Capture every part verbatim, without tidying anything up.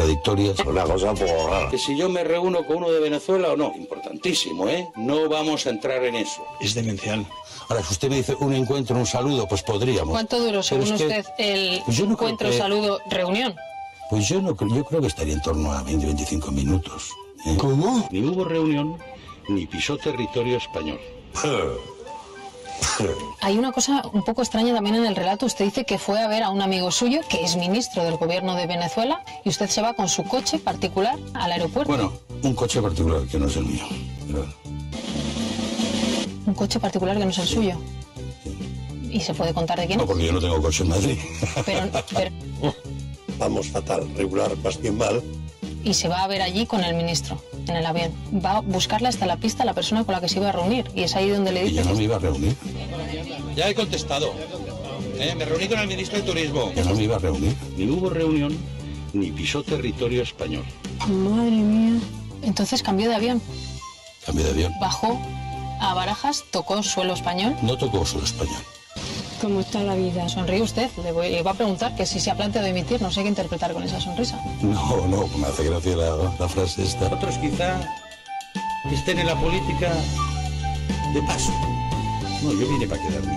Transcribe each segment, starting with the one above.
contradictorias. Una cosa un poco rara. Que si yo me reúno con uno de Venezuela o no, importantísimo, ¿eh? No vamos a entrar en eso. Es demencial. Ahora, si usted me dice un encuentro, un saludo, pues podríamos. ¿Cuánto duró, según es usted, que, el pues yo no encuentro, que, saludo, reunión? Pues yo no yo creo que estaría en torno a veinte a veinticinco minutos. ¿eh? ¿Cómo? Ni hubo reunión, ni pisó territorio español. Hay una cosa un poco extraña también en el relato. Usted dice que fue a ver a un amigo suyo, que es ministro del gobierno de Venezuela, y usted se va con su coche particular al aeropuerto. Bueno, un coche particular que no es el mío. Pero... Un coche particular que no es el suyo. ¿Y se puede contar de quién? No, porque yo no tengo coche en Madrid. Pero, pero... Vamos fatal, regular, más bien mal. Y se va a ver allí con el ministro, en el avión. Va a buscarle hasta la pista a la persona con la que se iba a reunir. Y es ahí donde le dice... Y yo no me iba a reunir. Ya he contestado. ¿Eh? Me reuní con el ministro de Turismo. Yo no me iba a reunir. Ni hubo reunión, ni pisó territorio español. Madre mía. Entonces cambió de avión. Cambié de avión. Bajó a Barajas, tocó suelo español. No tocó suelo español. ¿Cómo está la vida? Sonríe usted. Le, voy, le iba a preguntar que si se ha planteado emitir. No sé qué interpretar con esa sonrisa. No, no, me hace gracia la, la frase esta. Otros quizá estén en la política de paso. No, yo vine para quedarme.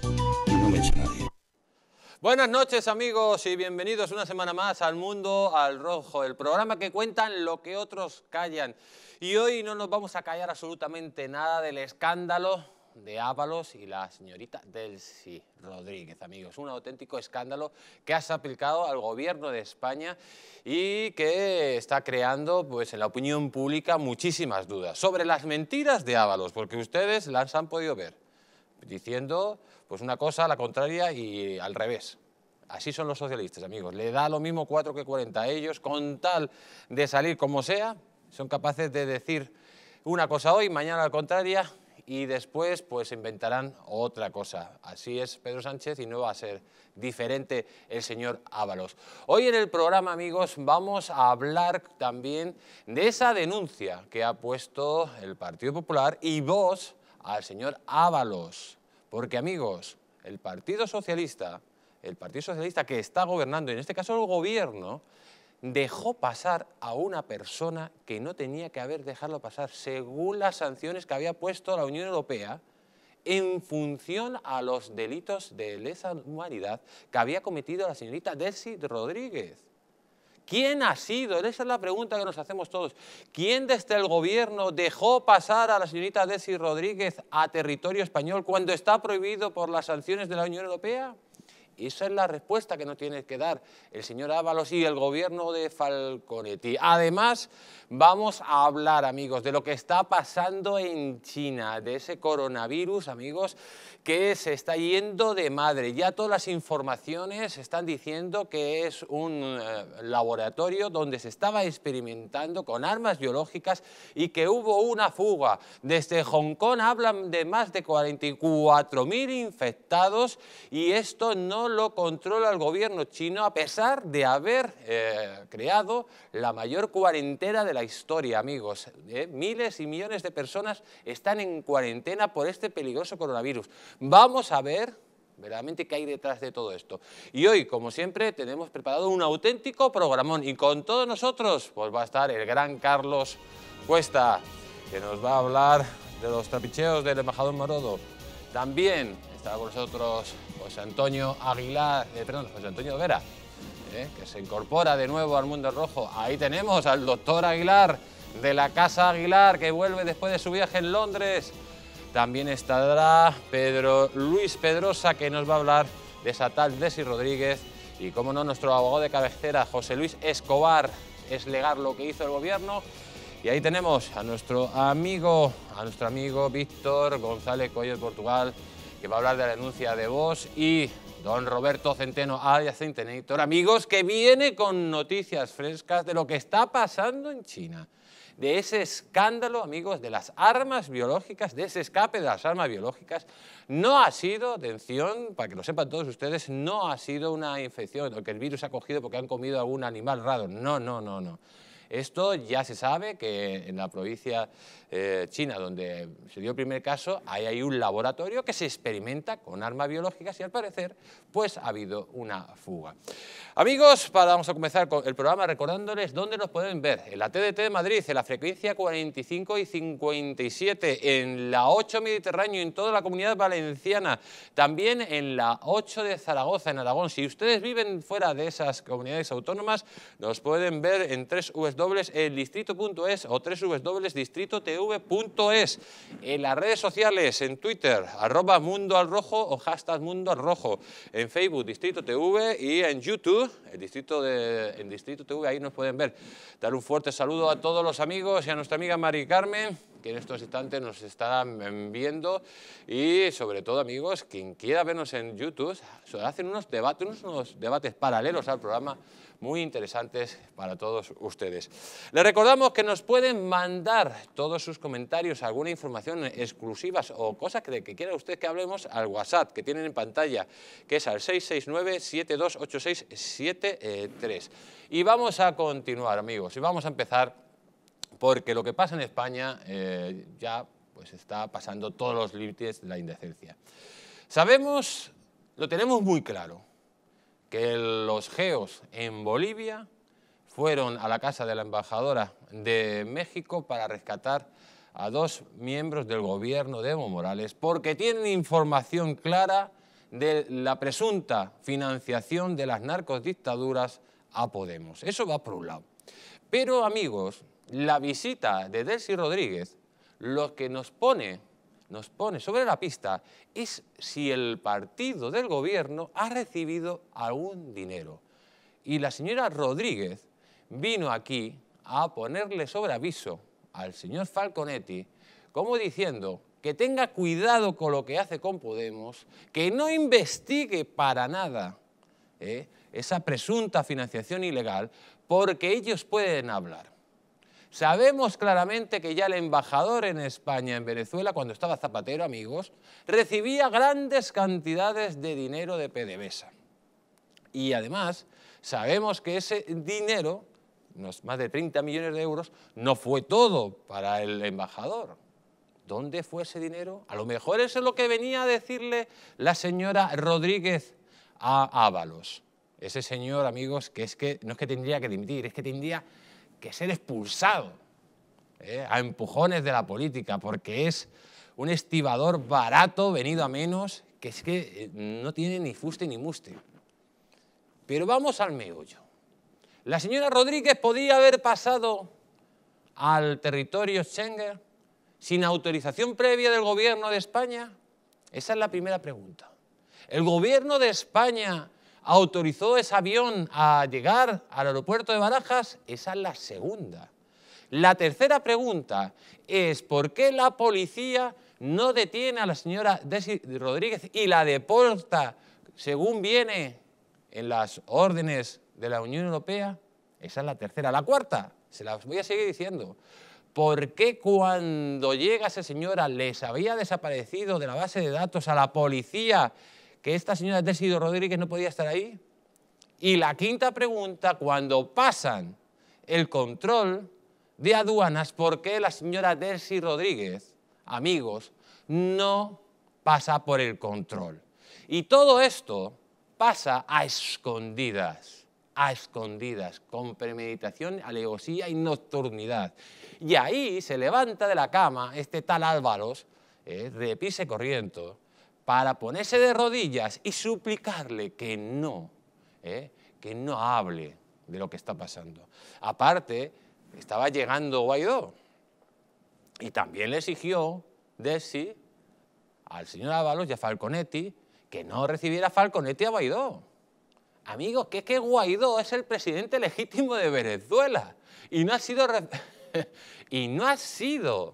Y no me echa nadie. Buenas noches, amigos, y bienvenidos una semana más al Mundo al Rojo, el programa que cuentan lo que otros callan. Y hoy no nos vamos a callar absolutamente nada del escándalo de Ábalos y la señorita Delcy Rodríguez, amigos. Un auténtico escándalo que ha aplicado al gobierno de España y que está creando, pues, en la opinión pública muchísimas dudas sobre las mentiras de Ábalos, porque ustedes las han podido ver diciendo pues una cosa a la contraria y al revés. Así son los socialistas, amigos. Le da lo mismo cuatro que cuarenta a ellos, con tal de salir como sea, son capaces de decir una cosa hoy, mañana la contraria, y después pues inventarán otra cosa. Así es Pedro Sánchez y no va a ser diferente el señor Ábalos. Hoy en el programa, amigos, vamos a hablar también de esa denuncia que ha puesto el Partido Popular y Vox al señor Ábalos. Porque, amigos, el Partido Socialista, el Partido Socialista que está gobernando, en este caso el gobierno, dejó pasar a una persona que no tenía que haber dejado pasar, según las sanciones que había puesto la Unión Europea, en función a los delitos de lesa humanidad que había cometido la señorita Delcy Rodríguez. ¿Quién ha sido? Esa es la pregunta que nos hacemos todos. ¿Quién desde el gobierno dejó pasar a la señorita Delcy Rodríguez a territorio español cuando está prohibido por las sanciones de la Unión Europea? Esa es la respuesta que nos tiene que dar el señor Ábalos y el gobierno de Falconetti. Además, vamos a hablar, amigos, de lo que está pasando en China, de ese coronavirus, amigos, que se está yendo de madre. Ya todas las informaciones están diciendo que es un eh, laboratorio donde se estaba experimentando con armas biológicas y que hubo una fuga. Desde Hong Kong hablan de más de cuarenta y cuatro mil infectados y esto no lo controla el gobierno chino, a pesar de haber eh, creado la mayor cuarentena de la historia, amigos. Eh, miles y millones de personas están en cuarentena por este peligroso coronavirus. Vamos a ver verdaderamente qué hay detrás de todo esto. Y hoy, como siempre, tenemos preparado un auténtico programón y con todos nosotros pues va a estar el gran Carlos Cuesta, que nos va a hablar de los trapicheos del embajador Morodo. También está con nosotros José Antonio Aguilar, eh, perdón, José Antonio Vera, eh, que se incorpora de nuevo al Mundo Rojo. Ahí tenemos al doctor Aguilar, de la Casa Aguilar, que vuelve después de su viaje en Londres. También estará Pedro Luis Pedrosa, que nos va a hablar de esa tal Delcy Rodríguez. Y, como no, nuestro abogado de cabecera, José Luis Escobar. Es legal lo que hizo el gobierno. Y ahí tenemos a nuestro amigo, a nuestro amigo Víctor González Coello de Portugal, que va a hablar de la denuncia de Vox, y don Roberto Centeno, alias Centenator, amigos, que viene con noticias frescas de lo que está pasando en China, de ese escándalo, amigos, de las armas biológicas, de ese escape de las armas biológicas. No ha sido, atención, para que lo sepan todos ustedes, no ha sido una infección o que el virus ha cogido porque han comido algún animal raro. No, no, no, no. Esto ya se sabe que en la provincia eh, china, donde se dio el primer caso, hay ahí un laboratorio que se experimenta con armas biológicas y al parecer pues ha habido una fuga. Amigos, para, vamos a comenzar con el programa recordándoles dónde nos pueden ver. En la T D T de Madrid, en la frecuencia cuarenta y cinco y cincuenta y siete, en la ocho Mediterráneo, en toda la Comunidad Valenciana, también en la ocho de Zaragoza, en Aragón. Si ustedes viven fuera de esas comunidades autónomas, nos pueden ver en doble u doble u doble u punto el distrito punto es o doble u doble u doble u punto distrito t v punto es. En las redes sociales, en Twitter, arroba Mundo al Rojo o hashtag Mundo al Rojo. En Facebook, Distrito T V, y en YouTube, el Distrito, de, el Distrito T V, ahí nos pueden ver. Dar un fuerte saludo a todos los amigos y a nuestra amiga Mari Carmen, que en estos instantes nos estarán viendo, y sobre todo, amigos, quien quiera vernos en YouTube, hacen unos debates, unos debates paralelos al programa muy interesantes para todos ustedes. Les recordamos que nos pueden mandar todos sus comentarios, alguna información exclusiva o cosas que, que quiera usted que hablemos al WhatsApp que tienen en pantalla, que es al seis seis nueve, siete dos ocho seis siete tres. Y vamos a continuar, amigos, y vamos a empezar porque lo que pasa en España eh, ya pues, está pasando todos los límites de la indecencia. Sabemos, lo tenemos muy claro, que los geos en Bolivia fueron a la casa de la embajadora de México para rescatar a dos miembros del gobierno de Evo Morales porque tienen información clara de la presunta financiación de las narcodictaduras a Podemos. Eso va por un lado. Pero, amigos, la visita de Delcy Rodríguez lo que nos pone, nos pone sobre la pista es si el partido del gobierno ha recibido algún dinero. Y la señora Rodríguez vino aquí a ponerle sobre aviso al señor Falconetti, como diciendo que tenga cuidado con lo que hace con Podemos, que no investigue para nada ¿eh? esa presunta financiación ilegal, porque ellos pueden hablar. Sabemos claramente que ya el embajador en España, en Venezuela, cuando estaba Zapatero, amigos, recibía grandes cantidades de dinero de PDVSA. Y además, sabemos que ese dinero, unos más de treinta millones de euros, no fue todo para el embajador. ¿Dónde fue ese dinero? A lo mejor eso es lo que venía a decirle la señora Rodríguez a Ábalos. Ese señor, amigos, que es que no es que tendría que dimitir, es que tendría que ser expulsado ¿eh? a empujones de la política, porque es un estibador barato, venido a menos, que es que no tiene ni fuste ni muste. Pero vamos al meollo. ¿La señora Rodríguez podía haber pasado al territorio Schengen sin autorización previa del gobierno de España? Esa es la primera pregunta. ¿El gobierno de España autorizó ese avión a llegar al aeropuerto de Barajas? Esa es la segunda. La tercera pregunta es ¿por qué la policía no detiene a la señora Delcy Rodríguez y la deporta según viene en las órdenes de la Unión Europea? Esa es la tercera. La cuarta, se las voy a seguir diciendo. ¿Por qué cuando llega esa señora les había desaparecido de la base de datos a la policía que esta señora Delcy Rodríguez no podía estar ahí? Y la quinta pregunta, cuando pasan el control de aduanas, ¿por qué la señora Delcy Rodríguez, amigos, no pasa por el control? Y todo esto pasa a escondidas, a escondidas, con premeditación, alevosía y nocturnidad. Y ahí se levanta de la cama este tal Ábalos, eh, de pise corriente, para ponerse de rodillas y suplicarle que no, eh, que no hable de lo que está pasando. Aparte, estaba llegando Guaidó y también le exigió Delcy al señor Ábalos y a Falconetti que no recibiera Falconetti a Guaidó. Amigos, que es que Guaidó es el presidente legítimo de Venezuela y no ha sido... y no ha sido...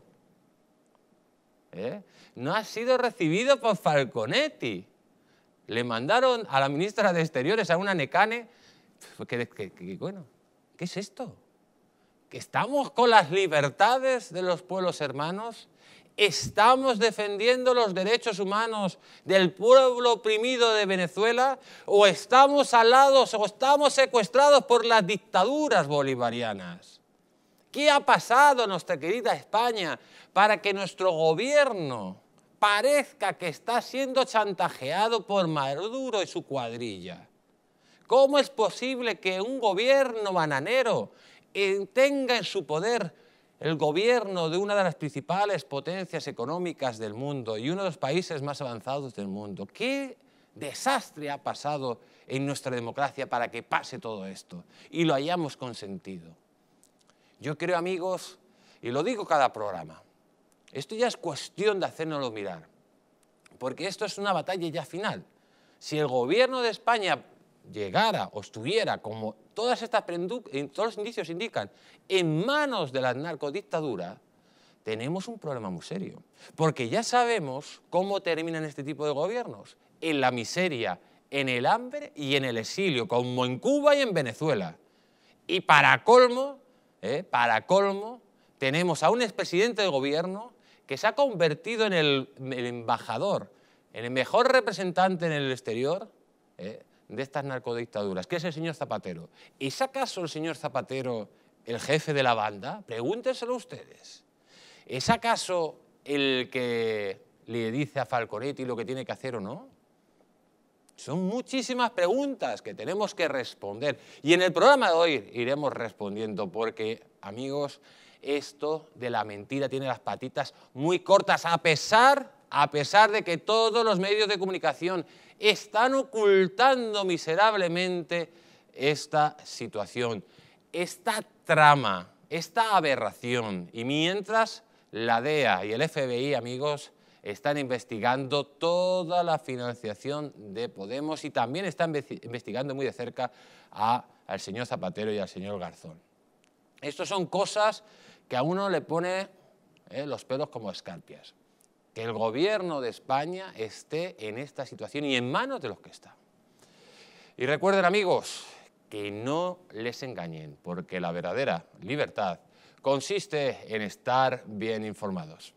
¿eh? no ha sido recibido por Falconetti. Le mandaron a la ministra de Exteriores, a una Necane, que, que, que, bueno, ¿qué es esto? ¿Que estamos con las libertades de los pueblos hermanos? ¿Estamos defendiendo los derechos humanos del pueblo oprimido de Venezuela? ¿O estamos alados o estamos secuestrados por las dictaduras bolivarianas? ¿Qué ha pasado en nuestra querida España para que nuestro gobierno parezca que está siendo chantajeado por Maduro y su cuadrilla? ¿Cómo es posible que un gobierno bananero tenga en su poder el gobierno de una de las principales potencias económicas del mundo y uno de los países más avanzados del mundo? ¿Qué desastre ha pasado en nuestra democracia para que pase todo esto y lo hayamos consentido? Yo creo, amigos, y lo digo cada programa, esto ya es cuestión de hacérnoslo mirar, porque esto es una batalla ya final. Si el gobierno de España llegara o estuviera, como todas estas todos los indicios indican, en manos de la narcodictadura, tenemos un problema muy serio. Porque ya sabemos cómo terminan este tipo de gobiernos: en la miseria, en el hambre y en el exilio, como en Cuba y en Venezuela. Y para colmo, eh, para colmo, tenemos a un expresidente de gobierno que se ha convertido en el, el embajador, en el mejor representante en el exterior, eh, de estas narcodictaduras, que es el señor Zapatero. ¿Es acaso el señor Zapatero el jefe de la banda? Pregúntenselo ustedes. ¿Es acaso el que le dice a Falconetti lo que tiene que hacer o no? Son muchísimas preguntas que tenemos que responder. Y en el programa de hoy iremos respondiendo porque, amigos, esto de la mentira tiene las patitas muy cortas, a pesar, a pesar de que todos los medios de comunicación están ocultando miserablemente esta situación, esta trama, esta aberración. Y mientras la D E A y el F B I, amigos, están investigando toda la financiación de Podemos y también están investigando muy de cerca a, al señor Zapatero y al señor Garzón. Estas son cosas que a uno le pone eh, los pelos como escarpias. Que el gobierno de España esté en esta situación y en manos de los que está. Y recuerden, amigos, que no les engañen, porque la verdadera libertad consiste en estar bien informados.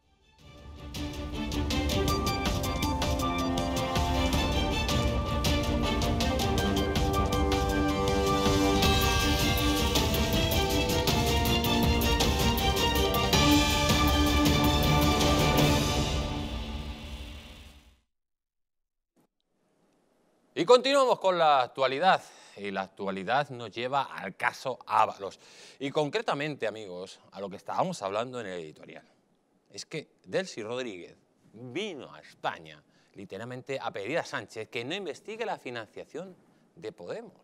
Y continuamos con la actualidad, y la actualidad nos lleva al caso Ábalos. Y concretamente, amigos, a lo que estábamos hablando en el editorial. Es que Delcy Rodríguez vino a España, literalmente, a pedir a Sánchez que no investigue la financiación de Podemos.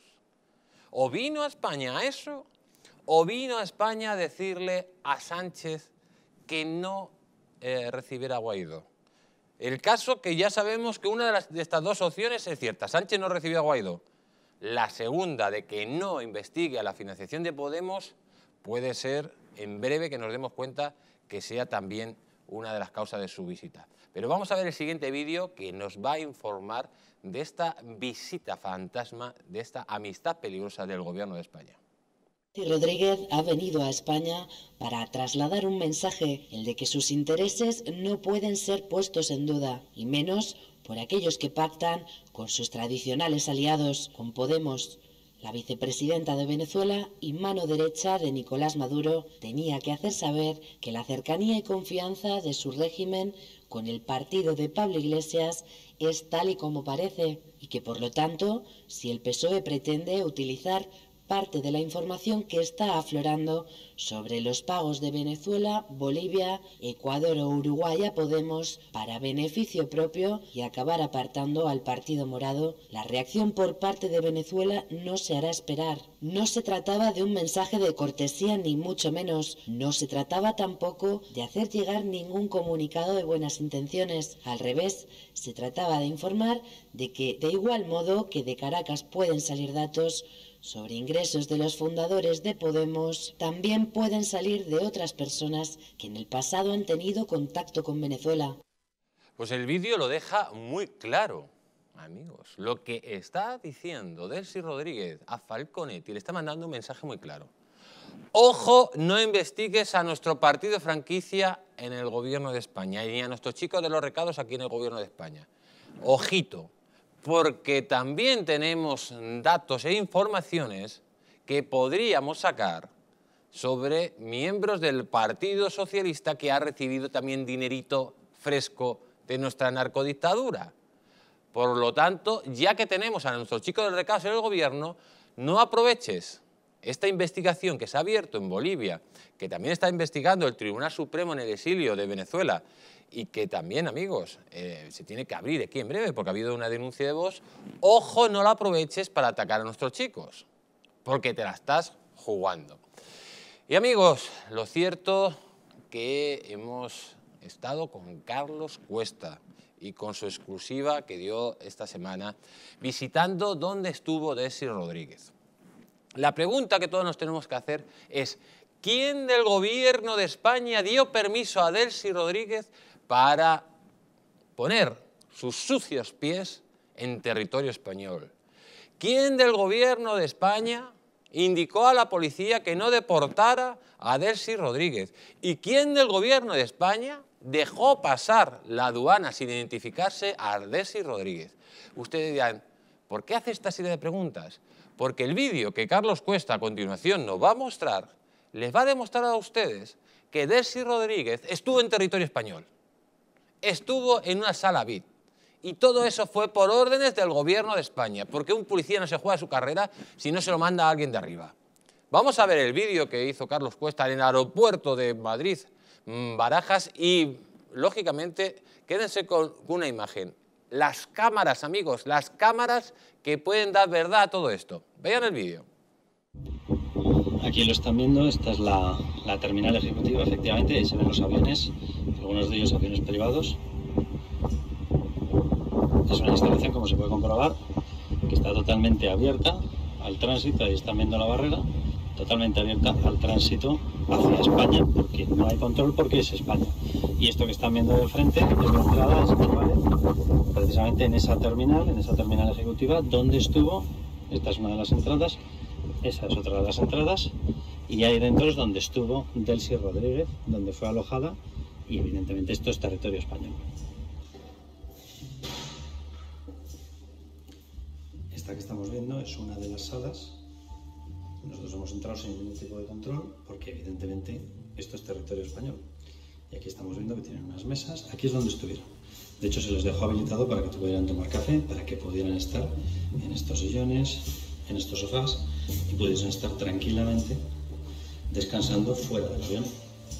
O vino a España a eso, o vino a España a decirle a Sánchez que no eh, recibiera a Guaidó. El caso que ya sabemos que una de, las, de estas dos opciones es cierta. Sánchez no recibió a Guaidó. La segunda, de que no investigue a la financiación de Podemos, puede ser en breve que nos demos cuenta que sea también una de las causas de su visita. Pero vamos a ver el siguiente vídeo que nos va a informar de esta visita fantasma, de esta amistad peligrosa del gobierno de España. Rodríguez ha venido a España para trasladar un mensaje, el de que sus intereses no pueden ser puestos en duda, y menos por aquellos que pactan con sus tradicionales aliados, con Podemos. La vicepresidenta de Venezuela y mano derecha de Nicolás Maduro tenía que hacer saber que la cercanía y confianza de su régimen con el partido de Pablo Iglesias es tal y como parece, y que por lo tanto, si el P S O E pretende utilizar parte de la información que está aflorando sobre los pagos de Venezuela, Bolivia, Ecuador o Uruguay a Podemos para beneficio propio y acabar apartando al Partido Morado, la reacción por parte de Venezuela no se hará esperar. No se trataba de un mensaje de cortesía ni mucho menos. No se trataba tampoco de hacer llegar ningún comunicado de buenas intenciones. Al revés, se trataba de informar de que, de igual modo que de Caracas pueden salir datos sobre ingresos de los fundadores de Podemos, también pueden salir de otras personas que en el pasado han tenido contacto con Venezuela. Pues el vídeo lo deja muy claro, amigos. Lo que está diciendo Delcy Rodríguez a Falconetti le está mandando un mensaje muy claro. Ojo, no investigues a nuestro partido franquicia en el gobierno de España ni a nuestros chicos de los recados aquí en el gobierno de España. Ojito. Porque también tenemos datos e informaciones que podríamos sacar sobre miembros del Partido Socialista que ha recibido también dinerito fresco de nuestra narcodictadura. Por lo tanto, ya que tenemos a nuestros chicos del recaso en el gobierno, no aproveches esta investigación que se ha abierto en Bolivia, que también está investigando el Tribunal Supremo en el exilio de Venezuela y que también, amigos, eh, se tiene que abrir aquí en breve porque ha habido una denuncia de Vox. Ojo, no la aproveches para atacar a nuestros chicos, porque te la estás jugando. Y amigos, lo cierto que hemos estado con Carlos Cuesta y con su exclusiva que dio esta semana, visitando dónde estuvo Delcy Rodríguez. La pregunta que todos nos tenemos que hacer es, ¿quién del gobierno de España dio permiso a Delcy Rodríguez para poner sus sucios pies en territorio español? ¿Quién del gobierno de España indicó a la policía que no deportara a Delcy Rodríguez? ¿Y quién del gobierno de España dejó pasar la aduana sin identificarse a Delcy Rodríguez? Ustedes dirán, ¿por qué hace esta serie de preguntas? Porque el vídeo que Carlos Cuesta a continuación nos va a mostrar les va a demostrar a ustedes que Delcy Rodríguez estuvo en territorio español, estuvo en una sala V I P, y todo eso fue por órdenes del gobierno de España, porque un policía no se juega su carrera si no se lo manda a alguien de arriba. Vamos a ver el vídeo que hizo Carlos Cuesta en el aeropuerto de Madrid, Barajas, y lógicamente quédense con una imagen. Las cámaras, amigos, las cámaras que pueden dar verdad a todo esto. Vean el vídeo. Aquí lo están viendo, esta es la, la terminal ejecutiva, efectivamente, ahí se ven los aviones, algunos de ellos aviones privados. Es una instalación, como se puede comprobar, que está totalmente abierta al tránsito, ahí están viendo la barrera, totalmente abierta al tránsito hacia España, porque no hay control porque es España. Y esto que están viendo de frente es la entrada, es vale, precisamente en esa terminal, en esa terminal ejecutiva, donde estuvo, esta es una de las entradas, esa es otra de las entradas, y ahí dentro es donde estuvo Delcy Rodríguez, donde fue alojada, y evidentemente esto es territorio español. Esta que estamos viendo es una de las salas. Nosotros hemos entrado sin ningún tipo de control porque evidentemente esto es territorio español. Y aquí estamos viendo que tienen unas mesas. Aquí es donde estuvieron. De hecho se les dejó habilitado para que pudieran tomar café, para que pudieran estar en estos sillones, en estos sofás y pudiesen estar tranquilamente descansando fuera del avión.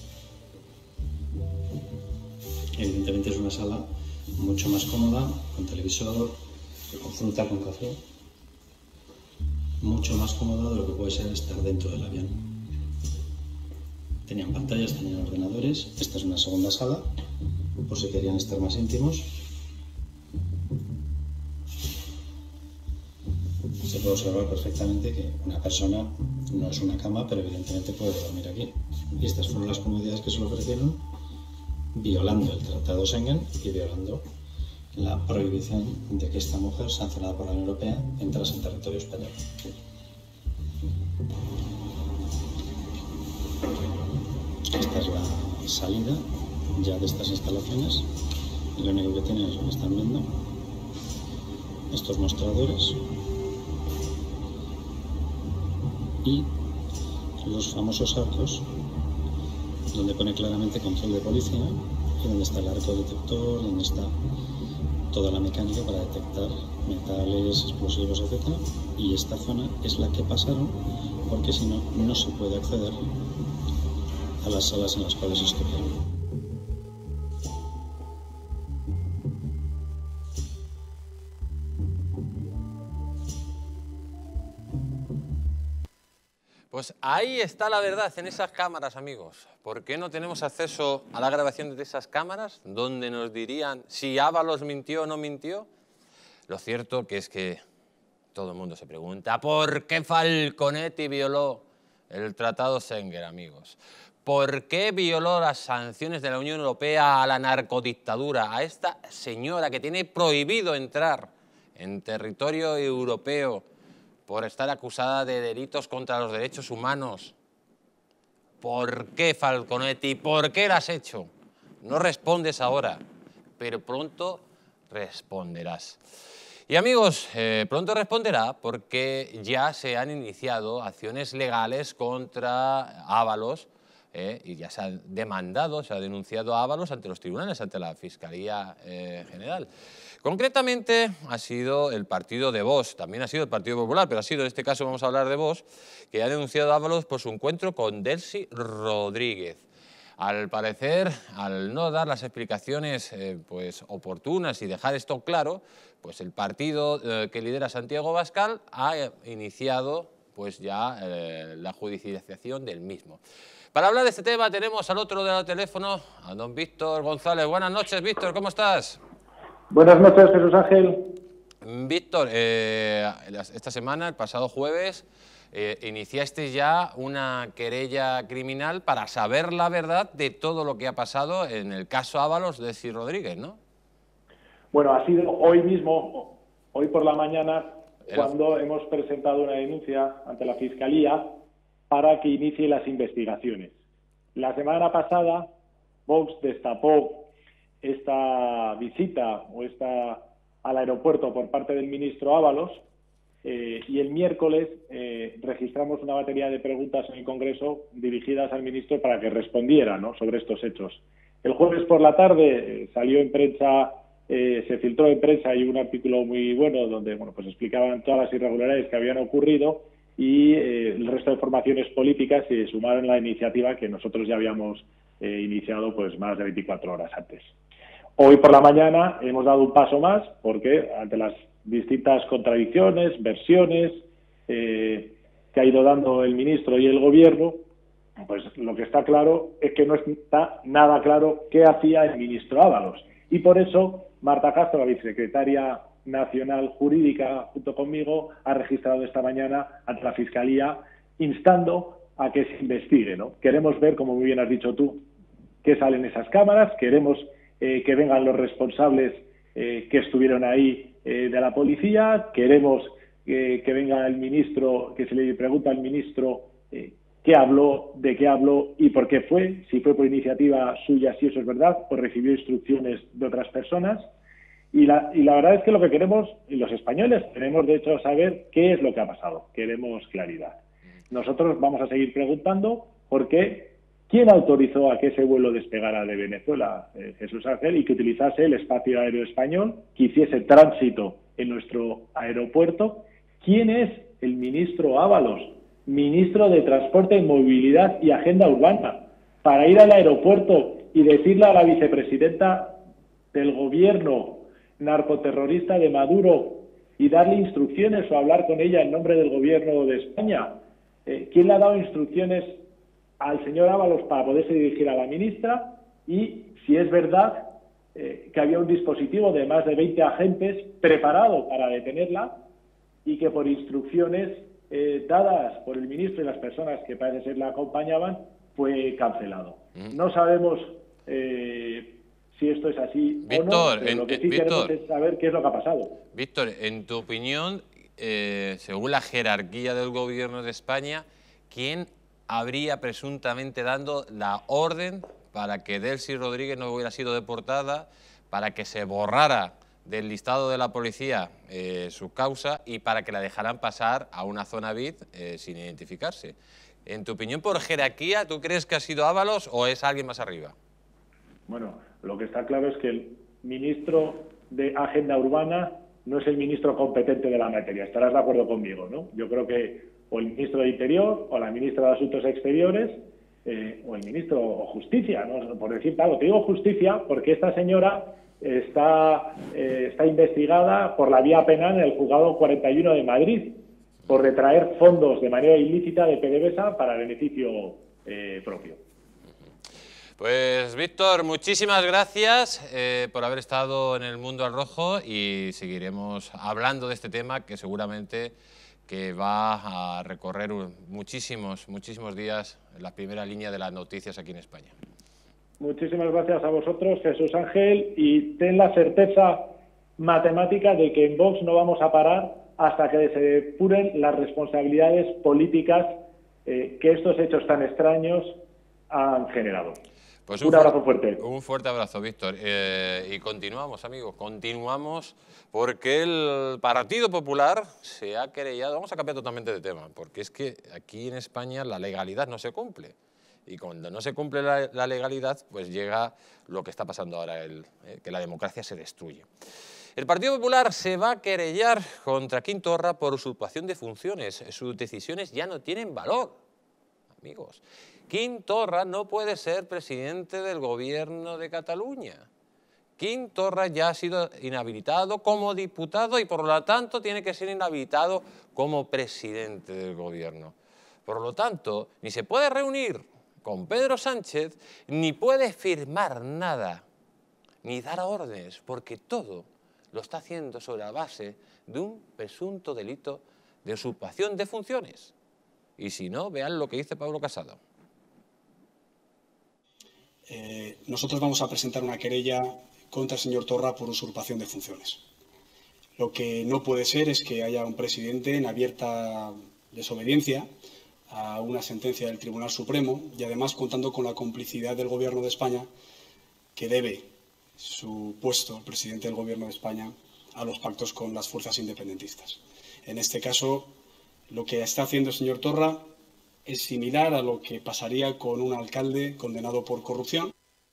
Evidentemente es una sala mucho más cómoda, con televisor, con fruta, con café. Mucho más cómodo de lo que puede ser estar dentro del avión. Tenían pantallas, tenían ordenadores. Esta es una segunda sala, por si querían estar más íntimos. Se puede observar perfectamente que una persona no es una cama, pero evidentemente puede dormir aquí. Y estas fueron las comodidades que se le ofrecieron, violando el Tratado Schengen y violando la prohibición de que esta mujer, sancionada por la Unión Europea, entrase en territorio español. Esta es la salida ya de estas instalaciones y lo único que tienen es lo que están viendo, estos mostradores y los famosos arcos donde pone claramente control de policía y donde está el arco detector, donde está toda la mecánica para detectar metales, explosivos, etcétera. Y esta zona es la que pasaron porque si no, no se puede acceder a las salas en las cuales estuvieron. Pues ahí está la verdad, en esas cámaras, amigos. ¿Por qué no tenemos acceso a la grabación de esas cámaras, donde nos dirían si Ábalos mintió o no mintió? Lo cierto que es que todo el mundo se pregunta, ¿por qué Falconetti violó el Tratado Schengen, amigos? ¿Por qué violó las sanciones de la Unión Europea a la narcodictadura, a esta señora que tiene prohibido entrar en territorio europeo por estar acusada de delitos contra los derechos humanos? ¿Por qué, Falconetti? ¿Por qué lo has hecho? No respondes ahora, pero pronto responderás. Y amigos, eh, pronto responderá porque ya se han iniciado acciones legales contra Ábalos eh, y ya se ha demandado, se ha denunciado a Ábalos ante los tribunales, ante la Fiscalía eh, General. Concretamente ha sido el partido de Vox, también ha sido el Partido Popular, pero ha sido en este caso, vamos a hablar de Vox, que ha denunciado a Ábalos por su encuentro con Delcy Rodríguez. Al parecer, al no dar las explicaciones eh, pues, oportunas y dejar esto claro, pues el partido eh, que lidera Santiago Abascal ha iniciado pues, ya eh, la judicialización del mismo. Para hablar de este tema tenemos al otro del teléfono a don Víctor González. Buenas noches, Víctor, ¿cómo estás? Buenas noches, Jesús Ángel. Víctor, eh, esta semana, el pasado jueves, eh, iniciaste ya una querella criminal para saber la verdad de todo lo que ha pasado en el caso Ábalos de Delcy Rodríguez, ¿no? Bueno, ha sido hoy mismo, hoy por la mañana, El... cuando hemos presentado una denuncia ante la Fiscalía para que inicie las investigaciones. La semana pasada, Vox destapó esta visita o esta al aeropuerto por parte del ministro Ábalos eh, y el miércoles eh, registramos una batería de preguntas en el Congreso dirigidas al ministro para que respondiera, ¿no?, sobre estos hechos. El jueves por la tarde eh, salió en prensa, eh, se filtró en prensa y un artículo muy bueno donde bueno, pues explicaban todas las irregularidades que habían ocurrido y eh, el resto de formaciones políticas se sumaron a la iniciativa que nosotros ya habíamos eh, iniciado pues más de veinticuatro horas antes. Hoy por la mañana hemos dado un paso más porque ante las distintas contradicciones, versiones eh, que ha ido dando el ministro y el gobierno, pues lo que está claro es que no está nada claro qué hacía el ministro Ábalos. Y por eso Marta Castro, la vicesecretaria nacional jurídica, junto conmigo, ha registrado esta mañana ante la Fiscalía instando a que se investigue, ¿no? Queremos ver, como muy bien has dicho tú, qué salen esas cámaras, queremos Eh, que vengan los responsables eh, que estuvieron ahí eh, de la policía, queremos eh, que venga el ministro, que se le pregunta al ministro eh, qué habló, de qué habló y por qué fue, si fue por iniciativa suya, si eso es verdad, o recibió instrucciones de otras personas. Y la, y la verdad es que lo que queremos, y los españoles, tenemos de hecho saber qué es lo que ha pasado, queremos claridad. Nosotros vamos a seguir preguntando por qué. ¿Quién autorizó a que ese vuelo despegara de Venezuela, eh, Jesús Ángel, y que utilizase el espacio aéreo español, que hiciese tránsito en nuestro aeropuerto? ¿Quién es el ministro Ábalos, ministro de Transporte, Movilidad y Agenda Urbana, para ir al aeropuerto y decirle a la vicepresidenta del gobierno narcoterrorista de Maduro y darle instrucciones o hablar con ella en nombre del gobierno de España? Eh, ¿Quién le ha dado instrucciones al señor Ábalos para poderse dirigir a la ministra? Y si es verdad eh, que había un dispositivo de más de veinte agentes preparado para detenerla y que por instrucciones eh, dadas por el ministro y las personas que parece ser la acompañaban fue cancelado. No sabemos eh, si esto es así Víctor, o no, pero en, lo que sí Víctor, queremos es saber qué es lo que ha pasado. Víctor, en tu opinión, eh, según la jerarquía del gobierno de España, ¿quién habría presuntamente dando la orden para que Delcy Rodríguez no hubiera sido deportada, para que se borrara del listado de la policía eh, su causa y para que la dejaran pasar a una zona V I P eh, sin identificarse? En tu opinión, por jerarquía, ¿tú crees que ha sido Ábalos o es alguien más arriba? Bueno, lo que está claro es que el ministro de Agenda Urbana no es el ministro competente de la materia. Estarás de acuerdo conmigo, ¿no? Yo creo que o el ministro de Interior, o la ministra de Asuntos Exteriores, eh, o el ministro o Justicia, ¿no? Por decir algo. Te digo Justicia porque esta señora está, eh, está investigada por la vía penal en el juzgado cuarenta y uno de Madrid, por retraer fondos de manera ilícita de PDVSA para beneficio eh, propio. Pues Víctor, muchísimas gracias eh, por haber estado en el Mundo al Rojo y seguiremos hablando de este tema que seguramente que va a recorrer muchísimos, muchísimos días en la primera línea de las noticias aquí en España. Muchísimas gracias a vosotros, Jesús Ángel, y ten la certeza matemática de que en Vox no vamos a parar hasta que se depuren las responsabilidades políticas eh, que estos hechos tan extraños han generado. Pues un, un abrazo fuerte. Un fuerte abrazo, Víctor. Eh, y continuamos, amigos, continuamos porque el Partido Popular se ha querellado. Vamos a cambiar totalmente de tema, porque es que aquí en España la legalidad no se cumple. Y cuando no se cumple la, la legalidad, pues llega lo que está pasando ahora, el, eh, que la democracia se destruye. El Partido Popular se va a querellar contra Quim Torra por usurpación de funciones. Sus decisiones ya no tienen valor, amigos. Quim Torra no puede ser presidente del gobierno de Cataluña. Quim Torra ya ha sido inhabilitado como diputado y por lo tanto tiene que ser inhabilitado como presidente del gobierno. Por lo tanto, ni se puede reunir con Pedro Sánchez, ni puede firmar nada, ni dar órdenes, porque todo lo está haciendo sobre la base de un presunto delito de usurpación de funciones. Y si no, vean lo que dice Pablo Casado. Eh, nosotros vamos a presentar una querella contra el señor Torra por usurpación de funciones. Lo que no puede ser es que haya un presidente en abierta desobediencia a una sentencia del Tribunal Supremo y además contando con la complicidad del Gobierno de España, que debe su puesto, el presidente del Gobierno de España, a los pactos con las fuerzas independentistas. En este caso, lo que está haciendo el señor Torra es similar a lo que pasaría con un alcalde condenado por corrupción.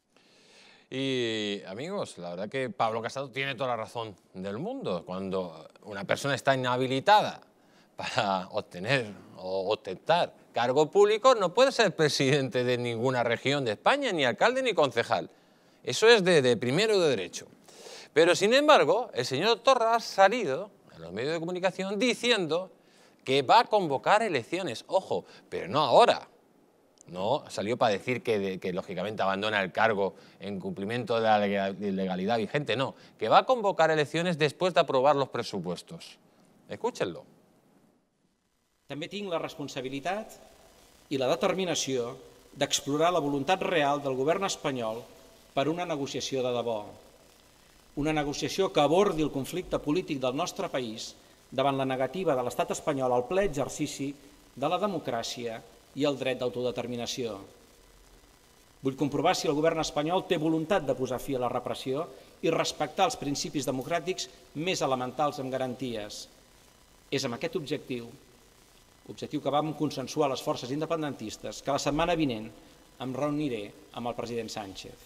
Y, amigos, la verdad que Pablo Casado tiene toda la razón del mundo. Cuando una persona está inhabilitada para obtener o ostentar cargo público, no puede ser presidente de ninguna región de España, ni alcalde ni concejal. Eso es de, de primero de derecho. Pero, sin embargo, el señor Torra ha salido en los medios de comunicación diciendo que va a convocar elecciones. Ojo, pero no ahora. No salió para decir que, de, que lógicamente abandona el cargo en cumplimiento de la legalidad vigente. No, que va a convocar elecciones después de aprobar los presupuestos. Escúchenlo. També tinc la responsabilitat i la determinació d'explorar la voluntat real del govern espanyol per una negociació de debò. Una negociació que abordi el conflicte polític del nostre país davant la negativa de l'estat espanyol al ple exercici de la democràcia i el dret d'autodeterminació. Vull comprovar si el govern espanyol té voluntat de posar fi a la repressió i respectar els principis democràtics més elementals amb garanties. És amb aquest objectiu, objectiu que vam consensuar les forces independentistes, que la setmana vinent em reuniré amb el president Sánchez.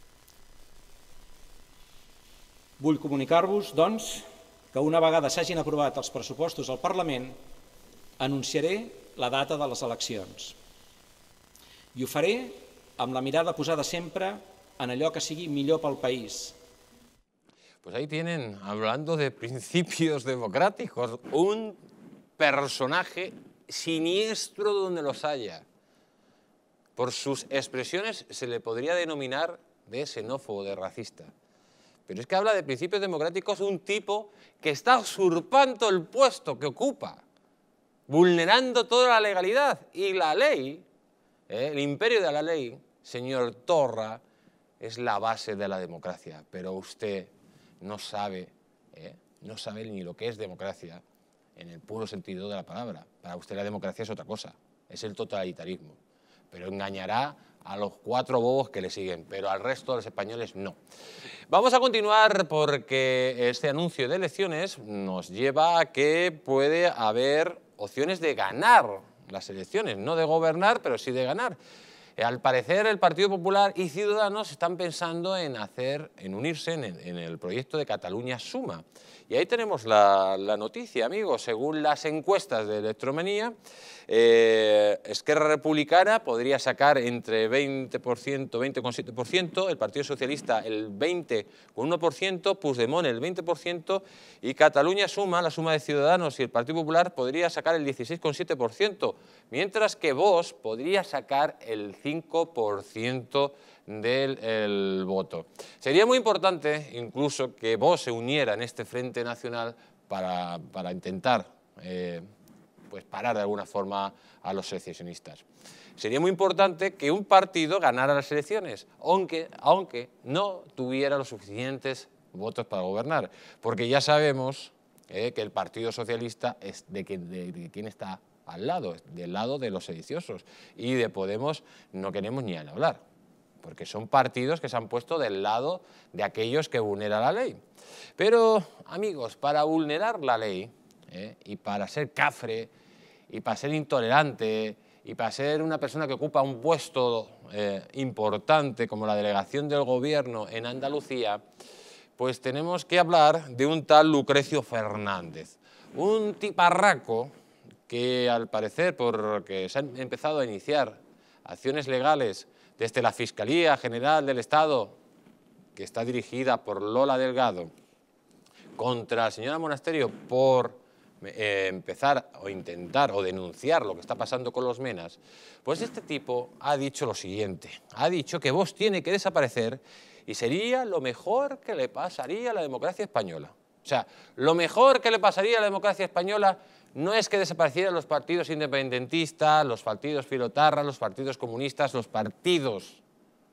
Vull comunicar-vos, doncs, que una vegada s'hagin aprovat els pressupostos al Parlament, anunciaré la data de les eleccions. I ho faré amb la mirada posada sempre en allò que sigui millor pel país. Pues ahí tienen, hablando de principios democráticos, un personaje siniestro donde los haya. Por sus expresiones se le podría denominar de xenófobo, de racista. Pero es que habla de principios democráticos un tipo que está usurpando el puesto que ocupa, vulnerando toda la legalidad y la ley, ¿eh? El imperio de la ley, señor Torra, es la base de la democracia. Pero usted no sabe, ¿eh? no sabe ni lo que es democracia en el puro sentido de la palabra. Para usted la democracia es otra cosa, es el totalitarismo. Pero engañará a los cuatro bobos que le siguen, pero al resto de los españoles no. Vamos a continuar porque este anuncio de elecciones nos lleva a que puede haber opciones de ganar las elecciones, no de gobernar, pero sí de ganar. Al parecer, el Partido Popular y Ciudadanos están pensando en hacer, en unirse en el, en el proyecto de Catalunya Suma. Y ahí tenemos la, la noticia, amigos. Según las encuestas de Electromanía, eh, Esquerra Republicana podría sacar entre veinte por ciento, veinte coma siete por ciento, el Partido Socialista el veinte coma uno por ciento, Puigdemont el veinte por ciento y Catalunya Suma, la suma de Ciudadanos y el Partido Popular, podría sacar el dieciséis coma siete por ciento, mientras que Vox podría sacar el cinco por ciento del el voto. Sería muy importante incluso que Vox se uniera en este Frente Nacional para, para intentar eh, pues parar de alguna forma a los secesionistas. Sería muy importante que un partido ganara las elecciones, aunque, aunque no tuviera los suficientes votos para gobernar, porque ya sabemos eh, que el Partido Socialista es de, que, de, de quién está al lado, del lado de los sediciosos, y de Podemos no queremos ni hablar. porque son partidos que se han puesto del lado de aquellos que vulneran la ley. Pero, amigos, para vulnerar la ley, ¿eh? y para ser cafre, y para ser intolerante, y para ser una persona que ocupa un puesto eh, importante como la delegación del gobierno en Andalucía, pues tenemos que hablar de un tal Lucrecio Fernández, un tiparraco que al parecer, porque se han empezado a iniciar acciones legales desde la Fiscalía General del Estado, que está dirigida por Lola Delgado, contra la señora Monasterio por eh, empezar o intentar o denunciar lo que está pasando con los Menas, pues este tipo ha dicho lo siguiente, ha dicho que Vox tiene que desaparecer y sería lo mejor que le pasaría a la democracia española. O sea, lo mejor que le pasaría a la democracia española no es que desaparecieran los partidos independentistas, los partidos filotarras, los partidos comunistas, los partidos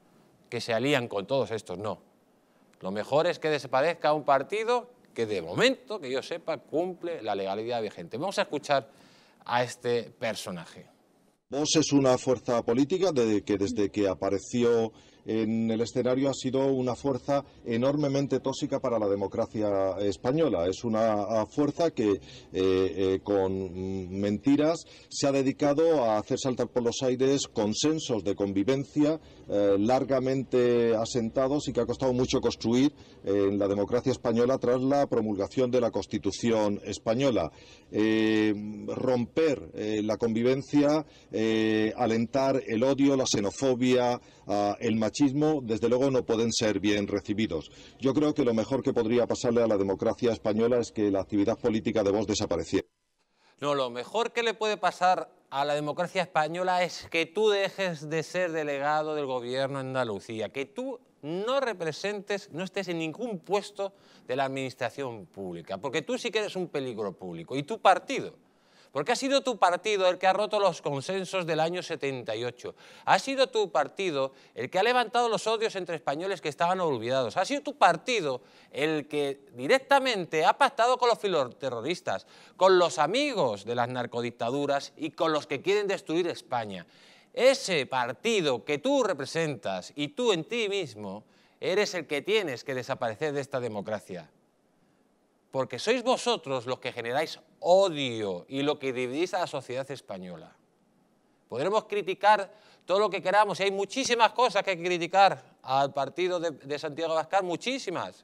que se alían con todos estos, no. Lo mejor es que desaparezca un partido que de momento, que yo sepa, cumple la legalidad vigente. Vamos a escuchar a este personaje. Vox es una fuerza política de que desde que apareció en el escenario ha sido una fuerza enormemente tóxica para la democracia española. Es una fuerza que eh, eh, con mentiras se ha dedicado a hacer saltar por los aires consensos de convivencia eh, largamente asentados y que ha costado mucho construir eh, en la democracia española tras la promulgación de la Constitución española. Eh, romper eh, la convivencia, eh, alentar el odio, la xenofobia, uh, el machismo, desde luego no pueden ser bien recibidos. Yo creo que lo mejor que podría pasarle a la democracia española es que la actividad política de Vox desapareciera. No, lo mejor que le puede pasar a la democracia española es que tú dejes de ser delegado del gobierno en Andalucía, que tú no representes, no estés en ningún puesto de la administración pública, porque tú sí que eres un peligro público, y tu partido, porque ha sido tu partido el que ha roto los consensos del año setenta y ocho, ha sido tu partido el que ha levantado los odios entre españoles que estaban olvidados, ha sido tu partido el que directamente ha pactado con los filoterroristas, con los amigos de las narcodictaduras y con los que quieren destruir España. Ese partido que tú representas y tú en ti mismo eres el que tienes que desaparecer de esta democracia. Porque sois vosotros los que generáis odio y lo que dividís a la sociedad española. Podremos criticar todo lo que queramos y hay muchísimas cosas que hay que criticar al partido de, de Santiago Abascal, muchísimas.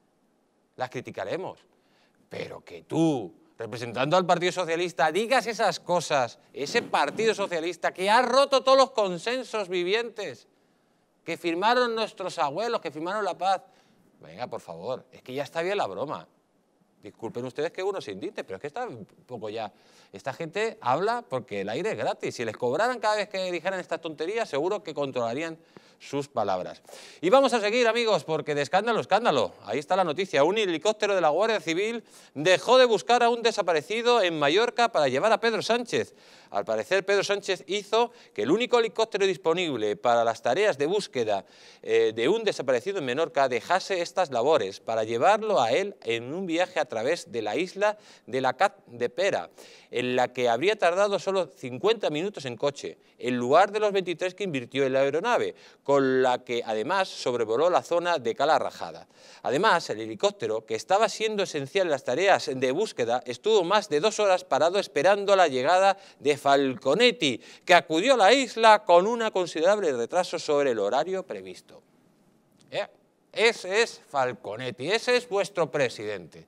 Las criticaremos. Pero que tú, representando al Partido Socialista, digas esas cosas, ese Partido Socialista que ha roto todos los consensos vivientes que firmaron nuestros abuelos, que firmaron la paz. Venga, por favor, es que ya está bien la broma. Disculpen ustedes que uno se indigne, pero es que está un poco ya... Esta gente habla porque el aire es gratis. Si les cobraran cada vez que dijeran estas tonterías, seguro que controlarían sus palabras. Y vamos a seguir, amigos, porque de escándalo, escándalo. Ahí está la noticia. Un helicóptero de la Guardia Civil dejó de buscar a un desaparecido en Mallorca para llevar a Pedro Sánchez. Al parecer, Pedro Sánchez hizo que el único helicóptero disponible para las tareas de búsqueda eh, de un desaparecido en Menorca dejase estas labores para llevarlo a él en un viaje a través de la isla de la Cat de Pera, en la que habría tardado solo cincuenta minutos en coche, en lugar de los veintitrés que invirtió en la aeronave, con la que además sobrevoló la zona de Cala Rajada. Además, el helicóptero, que estaba siendo esencial en las tareas de búsqueda, estuvo más de dos horas parado esperando la llegada de Falconetti, que acudió a la isla con un considerable retraso sobre el horario previsto. ¿Eh? Ese es Falconetti, ese es vuestro presidente,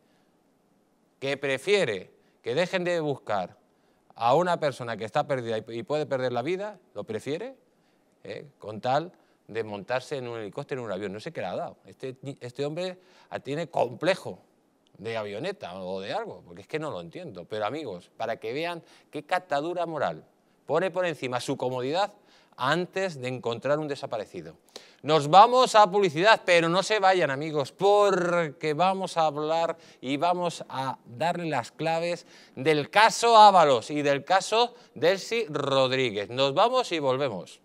que prefiere que dejen de buscar a una persona que está perdida y puede perder la vida, lo prefiere, ¿eh? con tal de montarse en un helicóptero, en un avión. No sé qué le ha dado. Este, este hombre tiene complejo de avioneta o de algo, porque es que no lo entiendo. Pero amigos, para que vean qué catadura moral pone por encima su comodidad antes de encontrar un desaparecido. Nos vamos a publicidad, pero no se vayan, amigos, porque vamos a hablar y vamos a darle las claves del caso Ábalos y del caso Delcy Rodríguez. Nos vamos y volvemos.